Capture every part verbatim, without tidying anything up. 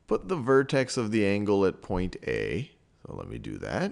put the vertex of the angle at point A. So let me do that.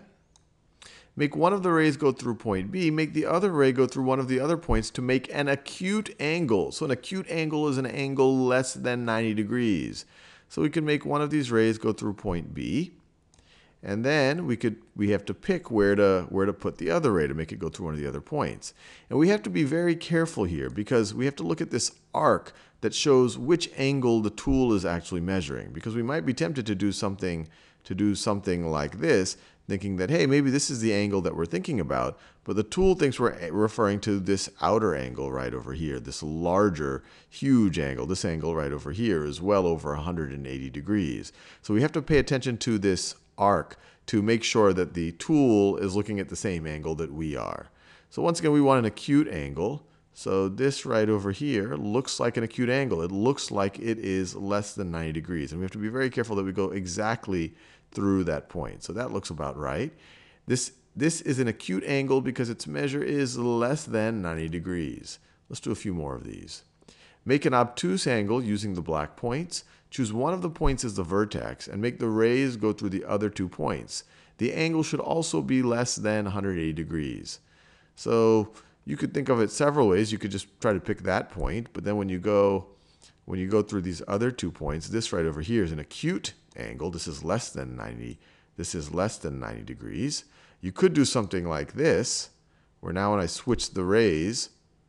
Make one of the rays go through point B. Make the other ray go through one of the other points to make an acute angle. So an acute angle is an angle less than ninety degrees. So we can make one of these rays go through point B. And then we could we have to pick where to where to put the other ray to make it go through one of the other points. And we have to be very careful here because we have to look at this arc that shows which angle the tool is actually measuring. Because we might be tempted to do something to do something like this, thinking that, hey, maybe this is the angle that we're thinking about, but the tool thinks we're referring to this outer angle right over here, this larger, huge angle. This angle right over here is well over one hundred eighty degrees. So we have to pay attention to this arc to make sure that the tool is looking at the same angle that we are. So once again, we want an acute angle. So this right over here looks like an acute angle. It looks like it is less than ninety degrees. And we have to be very careful that we go exactly through that point. So that looks about right. This, this is an acute angle because its measure is less than ninety degrees. Let's do a few more of these. Make an obtuse angle using the black points. Choose one of the points as the vertex and make the rays go through the other two points. The angle should also be less than one hundred eighty degrees. So you could think of it several ways. You could just try to pick that point, but then when you go when you go through these other two points, this right over here is an acute angle. This is less than ninety. This is less than ninety degrees. You could do something like this, where now when I switch the rays,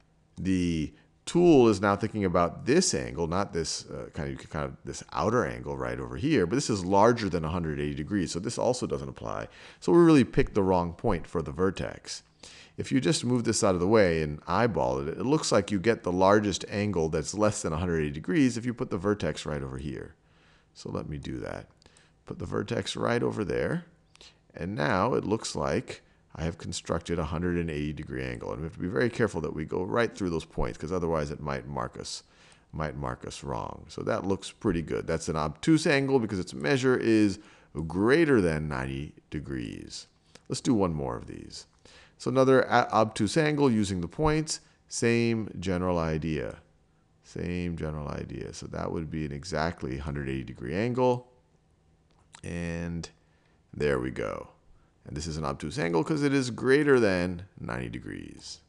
the tool is now thinking about this angle, not this uh, kind of kind of this outer angle right over here, but this is larger than one hundred eighty degrees, so this also doesn't apply. So we really picked the wrong point for the vertex. If you just move this out of the way and eyeball it, it looks like you get the largest angle that's less than one hundred eighty degrees if you put the vertex right over here. So let me do that. Put the vertex right over there, and now it looks like I have constructed a one hundred eighty degree angle. And we have to be very careful that we go right through those points, because otherwise it might mark us, might mark us wrong. So that looks pretty good. That's an obtuse angle because its measure is greater than ninety degrees. Let's do one more of these. So another obtuse angle using the points, same general idea. Same general idea. So that would be an exactly one hundred eighty degree angle. And there we go. And this is an obtuse angle because it is greater than ninety degrees.